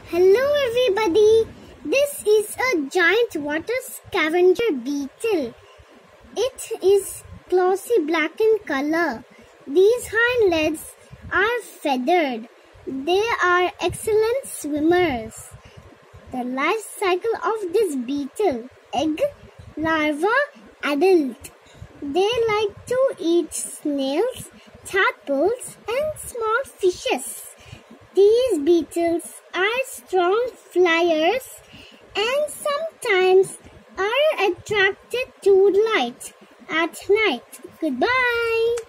Hello everybody, this is a giant water scavenger beetle. It is glossy black in color. These hind legs are feathered. They are excellent swimmers. The life cycle of this beetle: egg, larva, adult. They like to eat snails, tadpoles and small fishes. These beetles are strong flyers and sometimes are attracted to light at night. Goodbye.